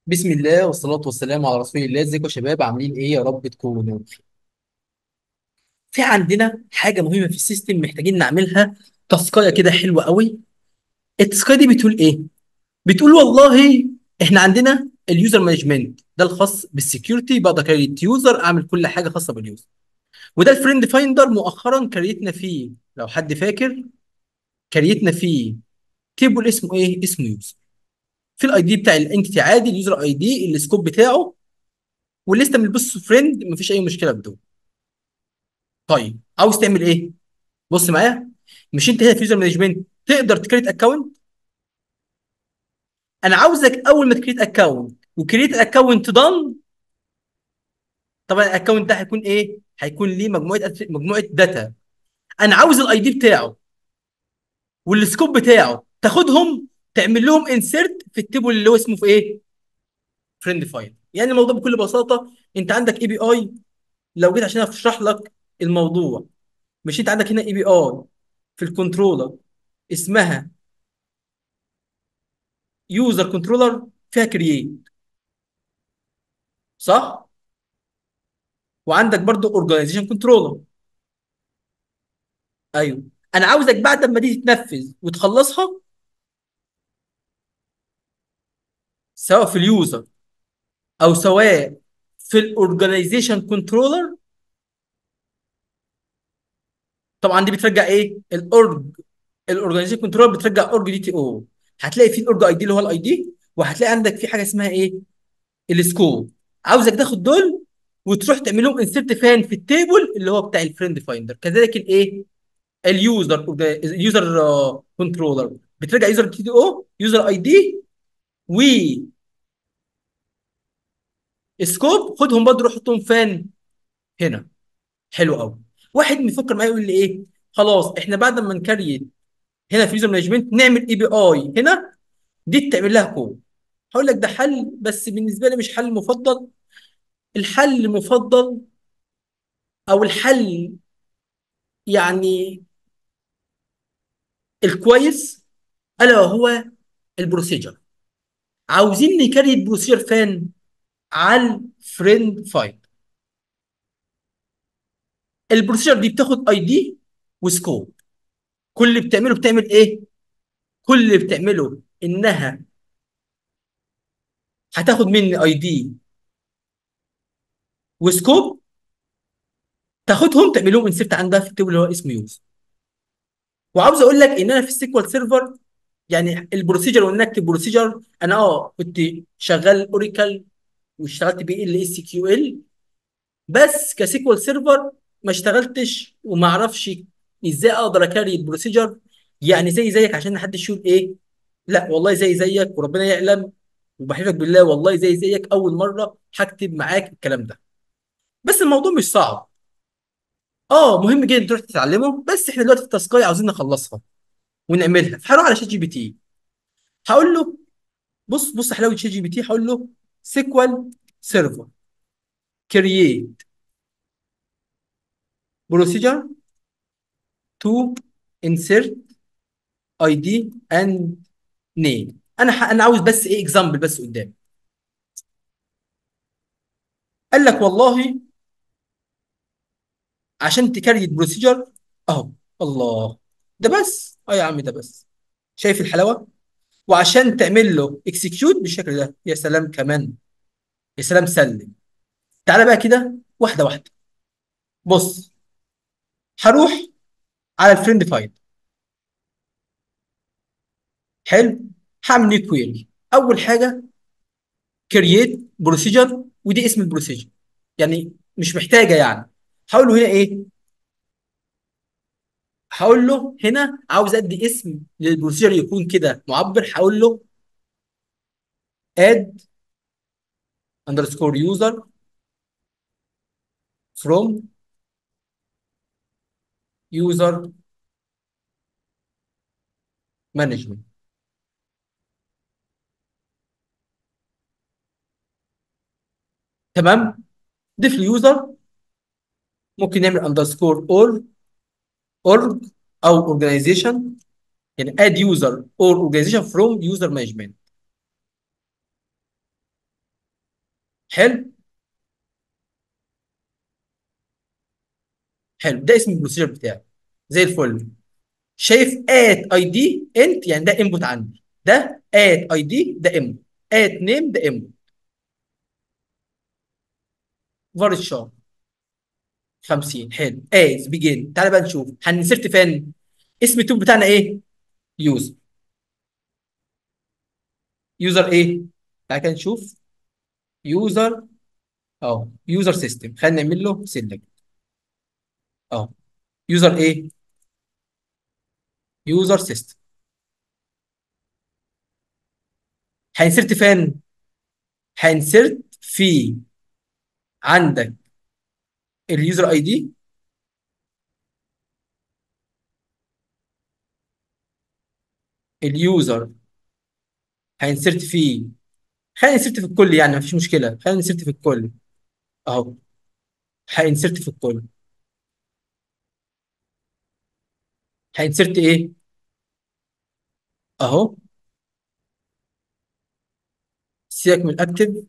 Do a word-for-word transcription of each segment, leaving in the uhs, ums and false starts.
بسم الله والصلاة والسلام على رسول الله. ازيكم يا شباب؟ عاملين ايه؟ يا رب تكونوا بخير. في عندنا حاجة مهمة في السيستم محتاجين نعملها. تاسكاية كده حلوة قوي. التاسكاية دي بتقول ايه؟ بتقول والله احنا عندنا اليوزر مانجمنت ده الخاص بالسكيورتي، بقدر كريت يوزر، اعمل كل حاجة خاصة باليوزر. وده الفريند فايندر مؤخرا كريتنا فيه، لو حد فاكر، كريتنا فيه تيبل اسمه ايه؟ اسمه يوزر. في الاي دي بتاع الانتيتي عادي، اليوزر اي دي، السكوب بتاعه، والليسته من البيست فريند، مفيش اي مشكله بدون. طيب عاوز تعمل ايه؟ بص معايا. مش انت هنا في يوزر مانجمنت تقدر تكريت اكونت؟ انا عاوزك اول ما تكريت اكونت وكريت اكونت دان. طبعا الاكونت ده هيكون ايه؟ هيكون ليه مجموعه أت- مجموعه داتا. انا عاوز الاي دي بتاعه والسكوب بتاعه، تاخدهم تعمل لهم انسيرت في التيبل اللي هو اسمه في ايه؟ فريند فايل. يعني الموضوع بكل بساطه، انت عندك اي بي اي. لو جيت عشان اشرح لك الموضوع، مش انت عندك هنا اي بي اي في الكنترولر اسمها يوزر كنترولر، فيها كرييت، صح؟ وعندك برضو اورجانيزيشن كنترولر. ايوه. انا عاوزك بعد ما دي تتنفذ وتخلصها، سواء في اليوزر او سواء في الاورجانيزيشن كنترولر. طبعا دي بترجع ايه؟ الاورج. الاورجانيزيشن كنترولر بترجع اورج دي تي او. هتلاقي في الاورج اي دي اللي هو الاي دي، وهتلاقي عندك في حاجه اسمها ايه؟ السكوب. عاوزك تاخد دول وتروح تعمل لهم انسرت فين؟ في التيبل اللي هو بتاع الفريند فايندر. كذلك الايه؟ اليوزر اليوزر كنترولر بترجع يوزر تي دي او، يوزر اي دي، وسكوب. خدهم برضه روح حطهم فين؟ هنا. حلو قوي. واحد بيفكر معايا يقول لي ايه؟ خلاص احنا بعد ما نكريت هنا في يوزر مانجمنت نعمل اي بي اي هنا، دي تعمل لها كود. هقول لك ده حل، بس بالنسبه لي مش حل مفضل. الحل المفضل او الحل يعني الكويس، الا وهو البروسيجر. عاوزين نكريت بروسيجر فين؟ على الفريند فايل. البروسيجر دي بتاخد اي دي وسكوب. كل اللي بتعمله بتعمل ايه؟ كل اللي بتعمله انها هتاخد مني اي دي وسكوب، تاخدهم تعمل لهم انسيرت عندها في التيبل اللي هو اسمه يوز. وعاوز اقول لك ان انا في السيكوال سيرفر، يعني البروسيجر وان اكتب بروسيجر، انا اه كنت شغال اوريكل واشتغلت بي ال اس كيو ال، بس كسيكوال سيرفر ما اشتغلتش وما اعرفش ازاي اقدر اكاري البروسيجر. يعني زي زيك عشان محدش يقول ايه، لا والله زي زيك وربنا يعلم، وبحلفك بالله والله زي زيك اول مره هكتب معاك الكلام ده. بس الموضوع مش صعب. اه مهم جدا تروح تتعلمه، بس احنا دلوقتي في التاسكايه عاوزين نخلصها ونعملها. فهروح على شات جي بي تي، هقول له بص بص حلاوه شات جي بي تي. هقول له سيكوال سيرفر كرييت بروسيجر تو انسيرت اي دي اند نيم. انا ح... انا عاوز بس ايه؟ اكزامبل بس قدامي. قال لك والله عشان تكريت بروسيجر اهو. الله، ده بس اه يا عم، ده بس. شايف الحلاوه؟ وعشان تعمل له اكسكيوت بالشكل ده، يا سلام كمان، يا سلام سلم. تعالى بقى كده واحده واحده. بص، هروح على الفريند فايل. حلو. هعمل نيو كويري. اول حاجه كرييت بروسيجر، ودي اسم البروسيجر، يعني مش محتاجه يعني. هقول له هنا ايه؟ هقول له هنا عاوز ادي اسم للبروسيجر يكون كده معبر. هقول له اد اندرسكور يوزر فروم يوزر مانجمنت. تمام. ضيف لي يوزر. ممكن نعمل اندرسكور اور اورج او اورجانيزيشن، يعني اد يوزر اور اورجانيزيشن فروم يوزر مانجمنت. حلو. حلو، ده اسم البروسيجر بتاعي. زي الفل. شايف ات اي دي انت، يعني ده انبوت عندي، ده ات اي دي ده انبوت، ات نيم ده انبوت. فار الشهر خمسين. حلو، از بيجين. تعالى بقى نشوف هنسرت فين. اسم التوب بتاعنا ايه؟ يوزر. يوزر ايه؟ تعالى كده نشوف. يوزر. اه يوزر سيستم، خلينا نعمل له سيلكت. اه يوزر ايه؟ يوزر سيستم. هنسرت فين؟ هنسرت في عندك اليوزر اي دي. اليوزر هنسرت فيه. خلينا نسرت في الكل يعني مفيش مشكله، خلينا نسرت في الكل. اهو هنسرت في الكل. هنسرت ايه؟ اهو. سيبك من الاكتف.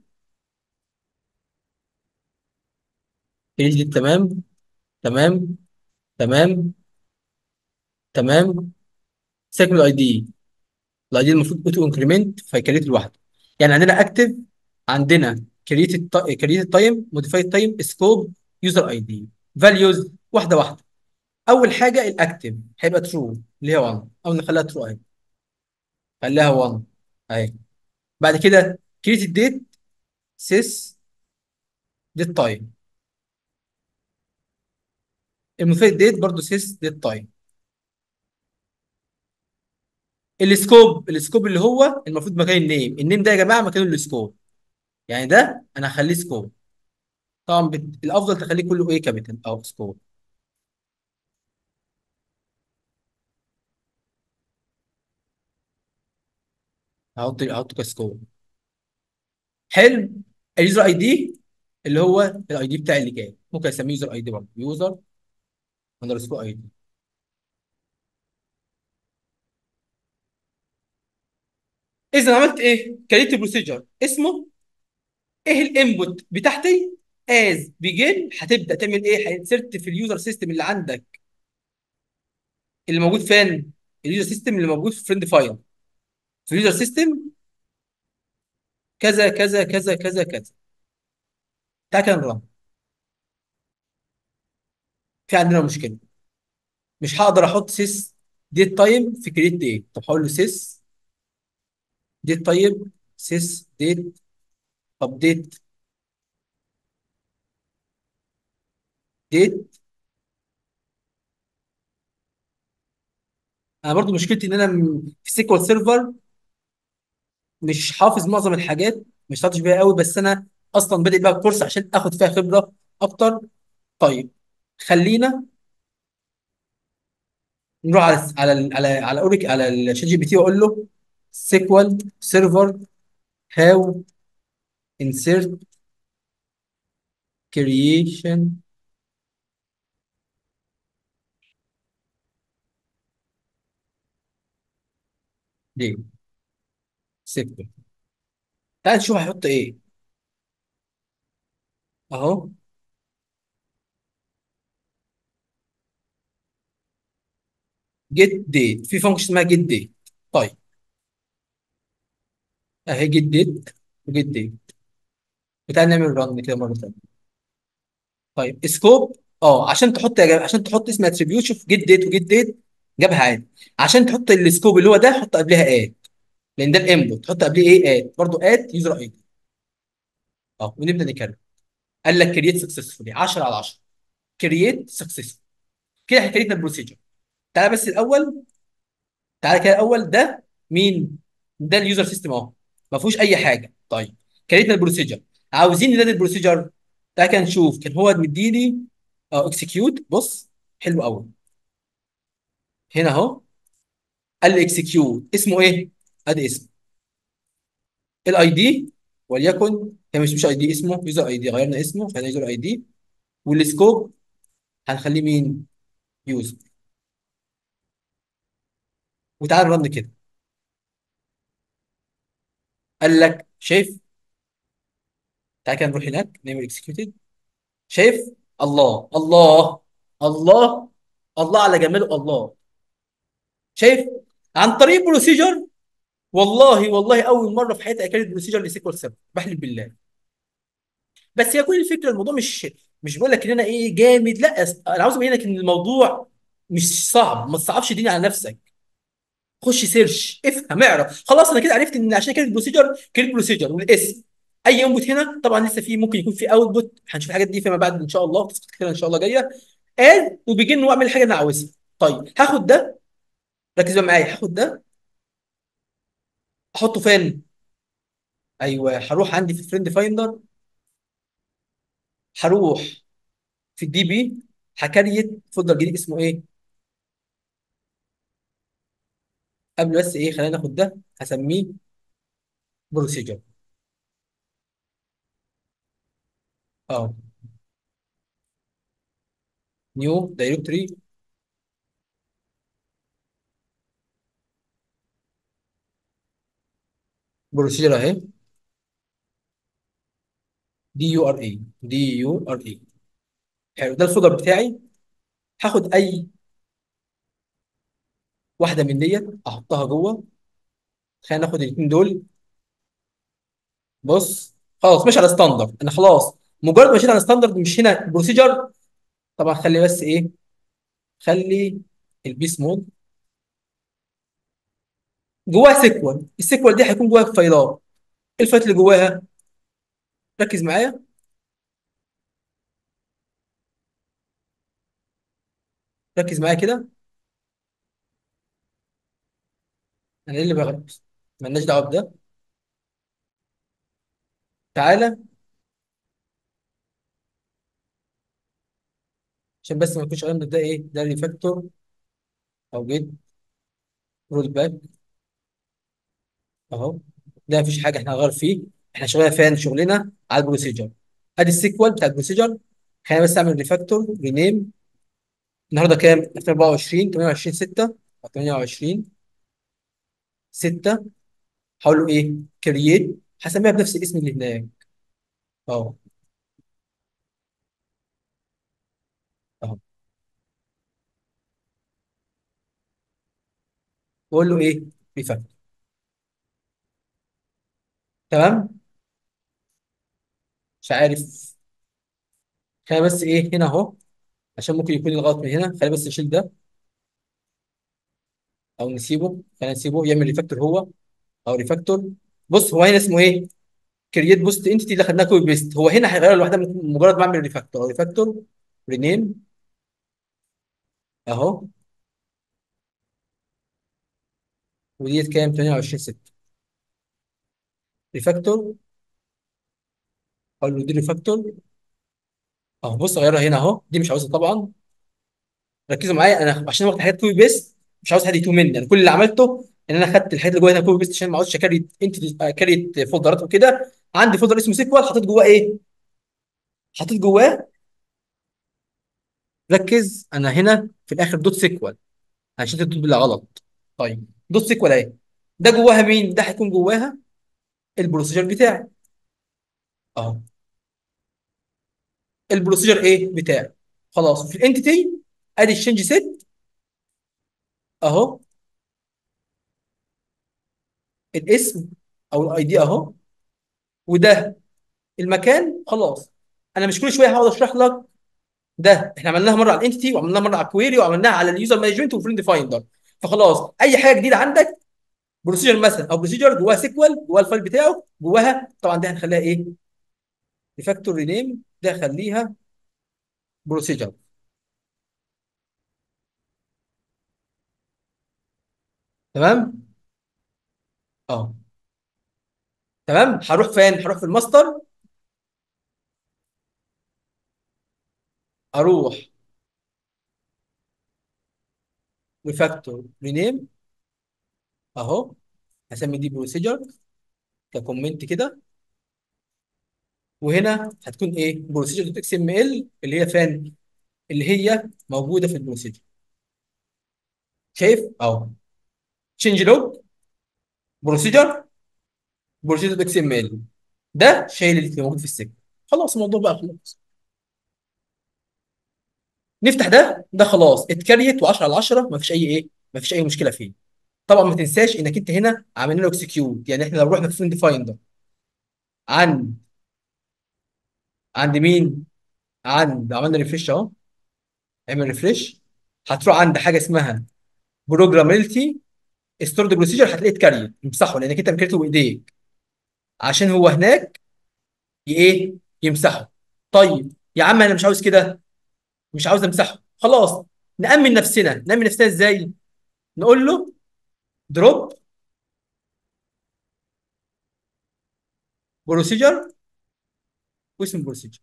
دي تمام. تمام. تمام. تمام. سيبك من الاي دي. الاي دي المفروض اوتو انكريمنت فيكريت لوحده. يعني عندنا اكتف، عندنا كريت كريت تايم، موديفايد تايم، سكوب، يوزر اي دي، فاليوز. واحده واحده. اول حاجه الاكتف هيبقى ترو اللي هي واحد، او نخليها ترو اهي. خليها واحد اهي. بعد كده كريت الديت، سيس ديت تايم. الموديفايد ديت برضه سيس ديت تايم. السكوب، السكوب اللي هو المفروض مكان النيم، النيم ده يا جماعه مكانه السكوب. يعني ده انا هخليه سكوب. طبعا بت... الافضل تخليه كله ايه كابيتال او سكوب. هحط هحط كسكوب. حلو. اليوزر اي دي اللي هو الاي دي بتاعي اللي جاي، ممكن اسميه يوزر اي دي برضه، يوزر اندرسكور اي دي. اذا عملت ايه؟ كريت بروسيجر اسمه ايه الانبوت بتاعتي. از بيجن هتبدا تعمل ايه؟ هينسرت في اليوزر سيستم اللي عندك، اللي موجود فين؟ اليوزر سيستم اللي موجود في فريند فايل. في اليوزر سيستم كذا كذا كذا كذا كذا. تعالى كده نرن. في عندنا مشكله. مش هقدر احط سيس ديت تايم في كريت ديت. طب هقول له سيس ديت تايم، سيس ديت ابديت ديت. انا برضو مشكلتي ان انا م- في سيكوال سيرفر مش حافظ معظم الحاجات، مش شاطر بيها قوي، بس انا اصلا بادئ بقى الكورس عشان اخد فيها خبره اكتر. طيب خلينا نروح على على ال- على على اوريك على الشات جي بي تي واقول له سيكوال سيرفر هاو انسيرت كرييشن دي سيكوال. تعال نشوف هيحط ايه. اهو جيت ديت، في فانكشن اسمها جيت ديت. طيب اهي جيت ديت وجيت ديت. وتعالى نعمل رن كده مره ثانيه. طيب سكوب. اه عشان تحط يا جماعه، عشان تحط اسم اتريبيوت، شوف جيت ديت وجيت ديت جابها عادي. عشان تحط السكوب اللي هو ده حط قبلها اد، لان ده الانبوت تحط قبليه ايه؟ اد برضه، اد يوزر اي دي. اه ونبدا نكرر. قال لك كرييت سكسسفولي عشرة على عشرة. كرييت سكسسفولي. كده احنا كريتنا البروسيجر. تعالى بس الاول. تعالى كده الاول ده مين؟ ده اليوزر سيستم اهو، ما فيهوش اي حاجه. طيب كريتنا البروسيجر، عاوزين ننادي البروسيجر. تعالى كده نشوف كان هو مديني اه اكسكيوت. بص حلو قوي. هنا اهو قال لي اكسكيوت اسمه ايه؟ ادي اسمه الاي دي، وليكن هي مش مش اي دي، اسمه يوزر اي دي. غيرنا اسمه خلينا يوزر اي دي. والسكوب هنخليه مين؟ يوزر. وتعال رن كده. قال لك شايف تعالى كده نروح هناك نعمل اكسكيوتد. شايف؟ الله الله الله الله على جماله الله. شايف؟ عن طريق بروسيجر. والله والله اول مره في حياتي اكلت بروسيجر لسيكوال سيرفر، بحلف بالله. بس هي كل الفكره، الموضوع مش مش بقول لك ان انا ايه جامد، لا أس- انا عاوز ابين لك ان الموضوع مش صعب. ما تصعبش الدنيا على نفسك. خش سيرش افهم اعرف. خلاص انا كده عرفت ان عشان كده البروسيجر كده بروسيجر والاسم. اي انبوت هنا طبعا لسه في ممكن يكون في اوتبوت، هنشوف الحاجات دي فيما بعد ان شاء الله، تسقط كده ان شاء الله جايه. قال وبيجن واعمل الحاجه اللي انا عاوزها. طيب هاخد ده، ركز بقى معايا، هاخد ده احطه فين؟ ايوه هروح عندي في فريند فايندر، هروح في الدي بي، هكريت فولدر جديد اسمه ايه؟ قبل بس ايه خلينا ناخد ده، هسميه بروسيجر. اه نيو دايركتوري بروسيجر اهي. دي يو ار اي، دي يو ار اي. حلو، ده الفولدر بتاعي. هاخد اي واحده من ديت احطها جوه. خلينا ناخد الاثنين دول. بص خلاص ماشي على ستاندرد، انا خلاص مجرد ما مشيت على ستاندرد مش هنا بروسيجر. طبعا خلي بس ايه، خلي البيس مود جواها سيكوال. السيكوال دي هيكون جواها فايلات. ايه الفايلات اللي جواها؟ ركز معايا. ركز معايا كده. انا ايه اللي بغرب؟ مالناش دعوه بده. تعالى عشان بس ما يكونش عندك ده ايه، ده ريفاكتور او جيت رول باك اهو. ده مفيش حاجه احنا هنغير فيه. احنا شغلنا فين؟ شغلنا على البروسيجر. ادي السيكوال بتاع البروسيجر. خلينا بس اعمل ريفاكتور رينيم. النهارده كام؟ ألفين وأربعة وعشرين تمنية وعشرين ستة او تمنية وعشرين ستة. هقول له ايه؟ كرييت. هسميها بنفس الاسم اللي هناك اهو. اهو واقول له ايه؟ ريفاكتور. تمام. مش عارف. خلينا بس ايه هنا اهو، عشان ممكن يكون الغلط من هنا. خلينا بس نشيل ده او نسيبه. خلينا نسيبه يعمل ريفاكتور هو، او ريفاكتور. بص هو هنا اسمه ايه؟ كرييت بوست انتيتي اللي خدناها كوبي بيست. هو هنا هيغير لوحدها مجرد ما اعمل ريفاكتور او ريفاكتور رينيم اهو. وديت كام؟ تمنية وعشرين ستة. ريفاكتور. اقول له دي ريفاكتور اهو. بص غيرها هنا اهو. دي مش عاوزها طبعا. ركزوا معايا انا عشان واخد حاجات كوبي بيست مش عاوز حد يتوه مني. انا كل اللي عملته ان انا خدت الحاجات اللي جواها هنا كوبي بيست عشان ما عاوزش اكريت انتيتي، كريت فولدرات وكده. عندي فولدر اسمه سيكوال حطيت جواه ايه؟ حطيت جواه. ركز انا هنا في الاخر دوت سيكوال عشان تكتب بالله غلط. طيب دوت سيكوال اهي. ده جواها مين؟ ده هيكون جواها البروسيجر بتاعي اهو. البروسيجر ايه بتاعي. خلاص في الانتيتي ادي الشنج سيت اهو. الاسم او الاي دي اهو. وده المكان. خلاص انا مش كل شويه هقعد اشرح لك. ده احنا عملناها مره على الانتيتي وعملناها مره على الكويري وعملناها على اليوزر مانجمنت وفريند فايندر. فخلاص اي حاجه جديده عندك بروسيجر مثلا او بروسيجر جواها سيكوال جواها الفايل بتاعه جواها طبعا دي هنخليها ايه؟ ريفاكتور رينيم. ده خليها بروسيجر. تمام. اه تمام. هروح فين؟ هروح في الماستر. اروح ريفاكتور رينيم اهو. هسمي دي بروسيجر ككومنت كده. وهنا هتكون ايه؟ بروسيجر دوت اكس ام ال اللي هي فين؟ اللي هي موجوده في البروسيجر. شايف اهو. تشينج لوج بروسيجر بروسيجر دوت اكس ام ال. ده شايل اللي موجود في السيجما. خلاص الموضوع بقى خلاص. نفتح ده ده خلاص اتكريت و10 على عشرة، مفيش اي ايه، مفيش اي مشكله فيه. طبعا ما تنساش انك انت هنا عملنا له اكسكيوت، يعني احنا لو رحنا في فريند فايندر عند عند مين؟ عند عملنا ريفريش اهو، اعمل ريفريش، هتروح عند حاجه اسمها بروجراميلتي ستورد بروسيجر، هتلاقيه اتكريت، امسحه لانك انت مكريته بايديك عشان هو هناك ي- ايه يمسحه. طيب يا عم انا مش عاوز كده، مش عاوز امسحه، خلاص نأمن نفسنا. نأمن نفسنا ازاي؟ نقول له دروب بروسيجر واسم بروسيجر.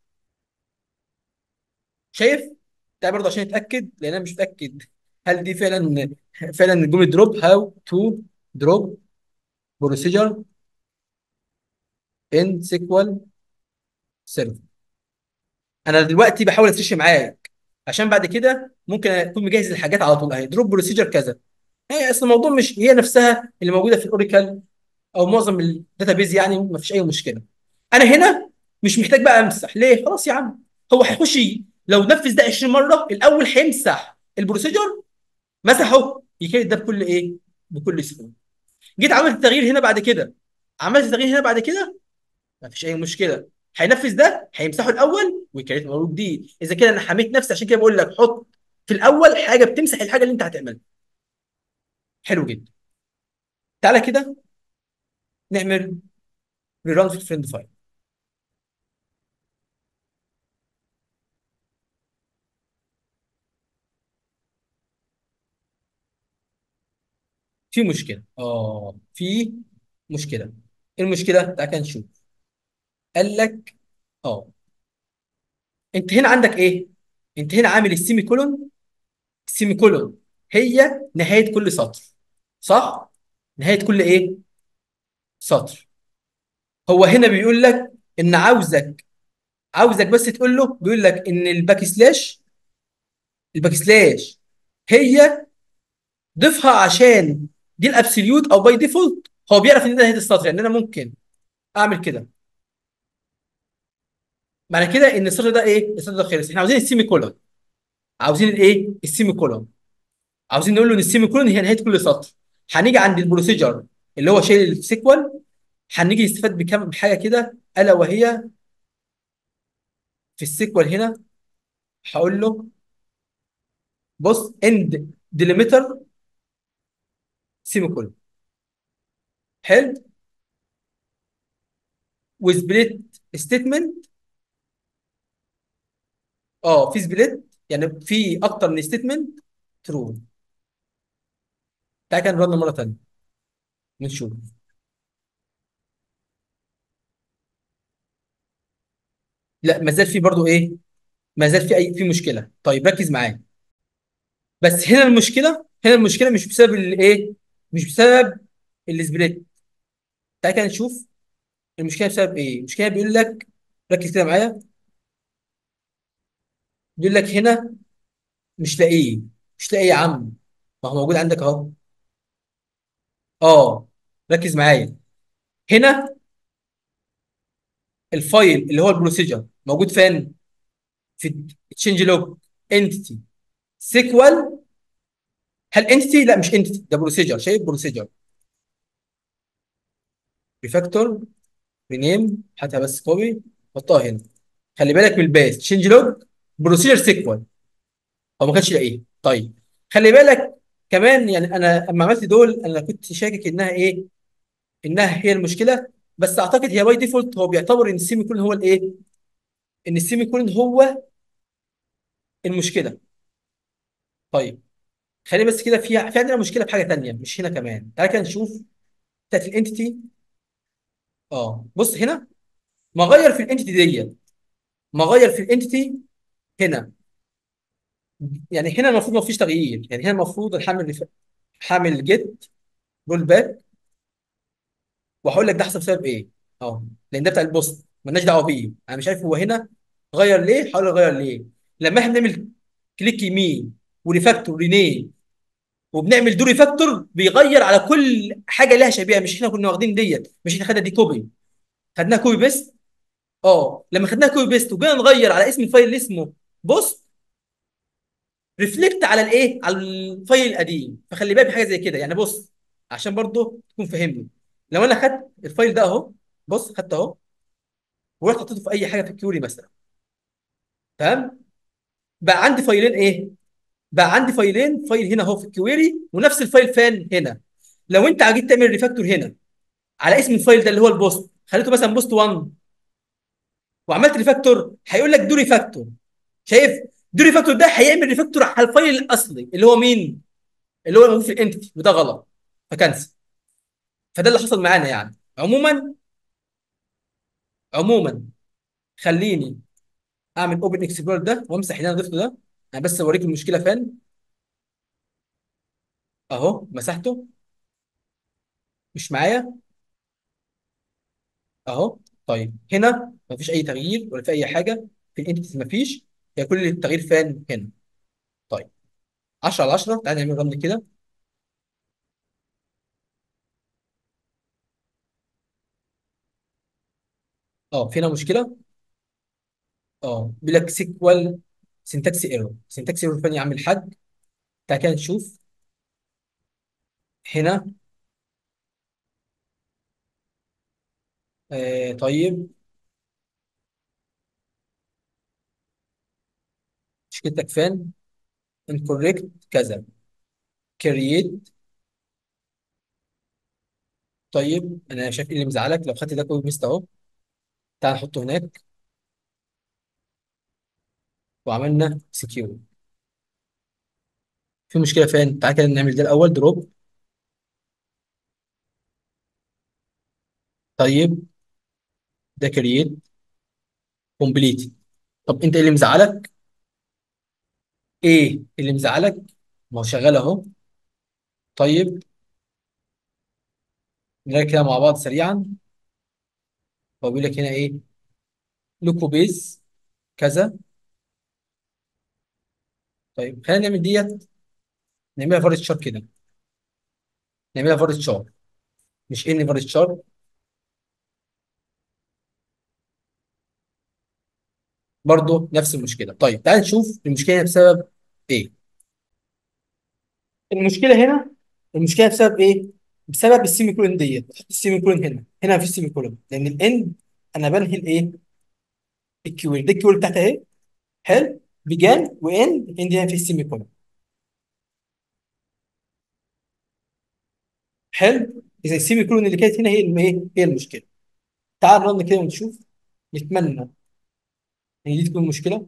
شايف؟ ده برضه عشان اتاكد، لان انا مش متاكد هل دي فعلا فعلا جمله دروب، هاو تو دروب بروسيجر ان سيكوال سيرفر. انا دلوقتي بحاول استشفي معاك عشان بعد كده ممكن اكون مجهز الحاجات على طول اهي، دروب بروسيجر كذا. هي اصل الموضوع مش هي نفسها اللي موجوده في الاوراكل او معظم الداتابيز، يعني ما فيش اي مشكله. انا هنا مش محتاج بقى امسح ليه، خلاص يا عم. هو هيخش ي- لو نفذ ده عشرين مره الاول هيمسح البروسيجر، مسحه يكرر ده بكل ايه، بكل سهوله. جيت عملت التغيير هنا بعد كده، عملت التغيير هنا بعد كده، ما فيش اي مشكله. هينفذ ده هيمسحه الاول ويكريت مولود جديد. اذا كده انا حميت نفسي، عشان كده بقول لك حط في الاول حاجه بتمسح الحاجه اللي انت هتعملها. حلو جدا. تعالى كده نعمل ريران في الفريند فايل. في مشكله، اه في مشكله. ايه المشكله؟ تعالى كده نشوف. قال لك اه انت هنا عندك ايه؟ انت هنا عامل السيمي كولون. السيمي كولون هي نهايه كل سطر، صح؟ نهايه كل ايه؟ سطر. هو هنا بيقول لك ان عاوزك عاوزك بس تقول له، بيقول لك ان الباك سلاش الباك سلاش هي ضيفها عشان دي الابسوليوت او باي ديفولت. هو بيعرف ان ده نهايه السطر، يعني انا ممكن اعمل كده. معنى كده ان السطر ده ايه؟ السطر ده خلص. احنا عاوزين السيمي كولون، عاوزين الايه؟ السيمي كولون. عاوزين نقول له ان السيمي كولون هي نهايه كل سطر. هنيجي عند البروسيجر اللي هو شايل السيكوال، هنيجي نستفاد بكم حاجه كده، الا وهي في السيكوال هنا هقول له بص اند ديليمتر سيمي كولون. حلو. وسبليت ستيتمنت. اه في سبليت، يعني في اكتر من ستيتمنت ترو. تعالى كده نرن مره ثانيه نشوف. لا ما زال في برضو ايه، ما زال في اي في مشكله. طيب ركز معايا. بس هنا المشكله، هنا المشكله مش بسبب الايه، مش بسبب السبليت. تعالى كده نشوف المشكله بسبب ايه. المشكله بيقول لك، ركز كده معايا، بيقول لك هنا مش لاقيه. مش لاقيه يا عم، ما هو موجود عندك اهو. اه ركز معايا. هنا الفايل اللي هو البروسيجر موجود فين؟ في تشينج لوج انتيتي سيكوال. هل انتيتي؟ لا مش انتيتي، ده بروسيجر. شايف بروسيجر؟ ريفاكتور رينيم، هاتها بس كوبي، حطها هنا. خلي بالك من الباس تشينج لوج بروسيجر سيكوال. هو ما كانش لاقيه. طيب خلي بالك كمان، يعني انا اما عملت دول انا كنت شاكك انها ايه، انها هي المشكله. بس اعتقد هي باي ديفولت هو بيعتبر ان السيمي كولون هو الايه، ان السيمي كولون هو المشكله. طيب خلي بس كده، في في عندنا مشكله في حاجه ثانيه مش هنا كمان. تعالى كده نشوف بتاعت الانتيتي. اه بص هنا، ما غير في الانتيتي ديت، ما غير في الانتيتي هنا. يعني هنا المفروض ما فيش تغيير، يعني هنا المفروض الحامل حامل جيت رول باك. وهقول لك ده حصل بسبب ايه. اه لان ده بتاع البوست مالناش دعوه بيه، انا مش عارف هو هنا غير ليه. هقول له غير ليه. لما احنا بنعمل كليك يمين وريفاكتور رينيم وبنعمل دو ريفاكتور، بيغير على كل حاجه لها شبيهه. مش احنا كنا واخدين ديت، مش احنا خدنا دي كوبي، خدناها كوبي بيست. اه لما خدناها كوبي بيست وجينا نغير على اسم الفايل اللي اسمه بوست، ريفلكت على الايه، على الفايل القديم. فخلي بالك بحاجه زي كده. يعني بص، عشان برضه تكون فاهمني، لو انا خدت الفايل ده اهو، بص خدته اهو ورحت حطيته في اي حاجه في الكيوري مثلا، تمام، بقى عندي فايلين ايه، بقى عندي فايلين، فايل هنا اهو في الكويري ونفس الفايل فين هنا. لو انت عايز تعمل ريفاكتور هنا على اسم الفايل ده اللي هو البوست، خليته مثلا بوست واحد، وعملت ريفاكتور، هيقول لك دو ريفاكتور. شايف؟ دو ريفاكتور ده هيعمل ريفاكتور على الفايل الاصلي اللي هو مين، اللي هو موجود في الانتيتي، وده غلط، فكنسل. فده اللي حصل معانا يعني. عموما، عموما خليني اعمل اوبن اكسبلور ده وامسح اللي انا ضفته ده. انا بس اوريك المشكله فين. اهو مسحته، مش معايا اهو. طيب هنا مفيش اي تغيير ولا في اي حاجه في الانتيتي، مفيش. هي كل التغيير فين هنا. طيب عشرة على عشرة، تعالى نعمل رن كده. اه فينا مشكله. اه بيقول لك سيكوال سنتكس ايرور. سنتكس ايرور فين يا عم الحاج؟ تعالى كده نشوف هنا. آه طيب، مشكلتك فين؟ incorrect كذا create. طيب انا شايف ايه اللي مزعلك. لو خدت ده كوبي بيست اهو، تعال نحطه هناك وعملنا سكيور. في مشكله فين؟ تعال كده نعمل ده الاول دروب. طيب ده كرييت كومبليت. طب انت ايه اللي مزعلك؟ ايه اللي مزعلك؟ ما هو شغال اهو. طيب نراجع كده مع بعض سريعا. هو بيقول لك هنا ايه؟ لوكو بيز كذا. طيب خلينا نعمل ديت، نعملها فارت شار كده، نعملها فارت شار، مش ان فارت شار. برضه نفس المشكله. طيب تعال نشوف المشكله هنا بسبب ايه. المشكله هنا، المشكله بسبب ايه؟ بسبب السيمي كولون ديت. تحط السيمي كولون هنا، هنا مفيش سيمي كولون لان الاند انا بنهي الايه، الكيوري. دي الكيوري بتاعتها اهي، حلو، بيجان واند، اند هنا مفيش سيمي كولون. حلو، اذا السيمي كولون اللي كانت هنا هي الم- ايه، هي المشكله. تعال نرن كده ونشوف. نتمنى ان دي تكون مشكله.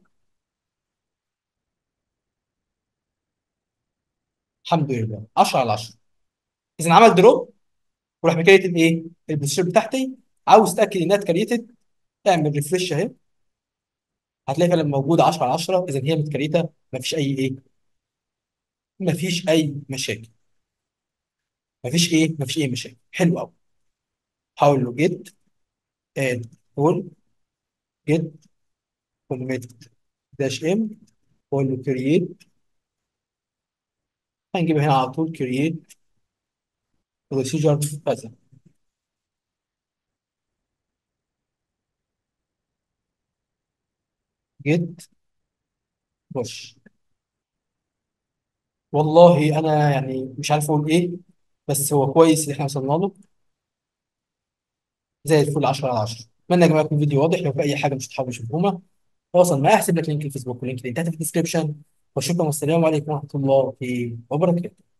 الحمد لله عشرة على عشرة. اذا عمل دروب وراح مكريت الايه، البوزيشن بتاعتي. عاوز تاكد انها اتكريتد، اعمل ريفرش اهي، هتلاقي فعلا موجوده عشرة على عشرة. اذا هي متكريته، مفيش اي ايه، مفيش اي مشاكل. مفيش ايه، مفيش اي مشاكل. حلو قوي. هقول له جيت اد اول، جيت كوميت داش ام، واقول له كرييت. هنجيب هنا على طول كرييت بروسيجر كذا. جيت بوش. والله انا يعني مش عارف اقول ايه، بس هو كويس اللي احنا وصلنا له. زي الفل عشرة على عشرة. اتمنى يا جماعه يكون فيديو واضح. لو في اي حاجه مش هتحاولوا تشوفوها، تواصل معايا، احسب لك لينك الفيسبوك ولينك تحت في الديسكربشن. وشكرا والسلام عليكم ورحمه الله وبركاته.